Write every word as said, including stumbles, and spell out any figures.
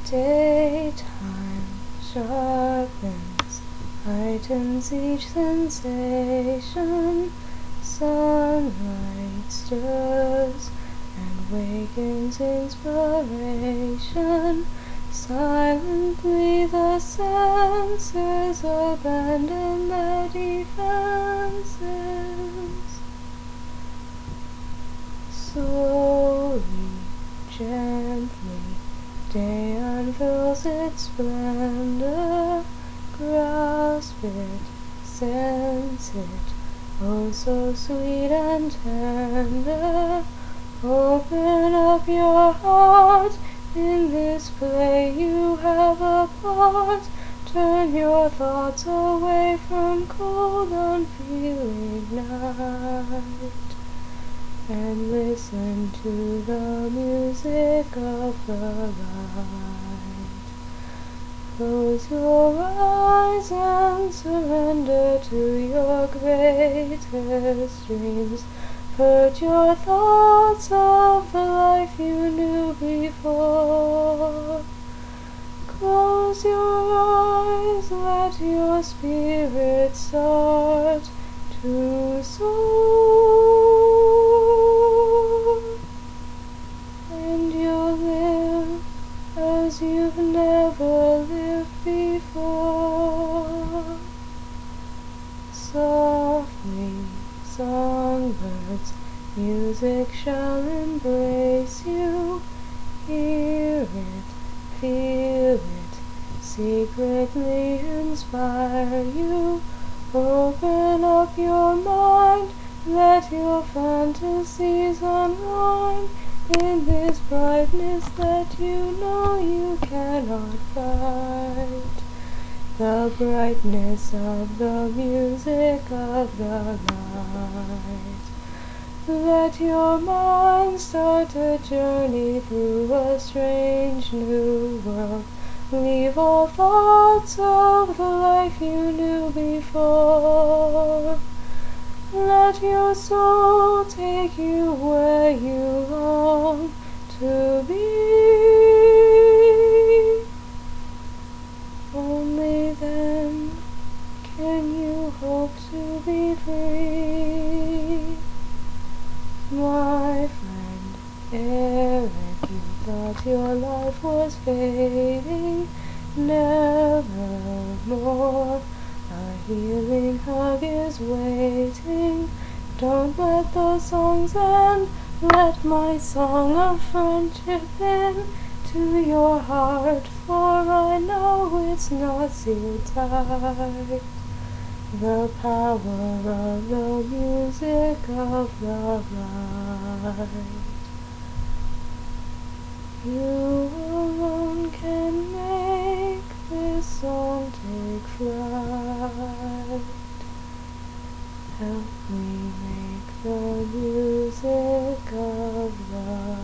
Daytime sharpens, heightens each sensation. Sunlight stirs and wakens inspiration. Silently the senses abandon their defenses. Slowly, gently, day unfurls its splendor. Grasp it, sense it, oh so sweet and tender. Open up your heart, in this play you have a part. Turn your thoughts away from cold, unfeeling night, and listen to the music of the light. Close your eyes and surrender to your greatest dreams. Purge your thoughts of the life you knew before. Close your eyes, let your spirit start to soar, and you'll live as you've never lived before. Softly, songbirds, music shall embrace you. Hear it, feel it, secretly inspire you. Open up your mind, let your fantasies unwind in this brightness that you know you cannot fight. The brightness of the music of the light. Let your mind start a journey through a strange new world. Leave all thoughts of the life you knew before. Let your soul take you where you long to be. Only then can you hope to be free. My friend Eric, you thought your life was fading. Nevermore, a healing hug is waiting. Don't let those songs end. Let my song of friendship in to your heart, for I know it's not sealed tight. The power of the music of the light. You alone can make this song take flight. Help me make the music of the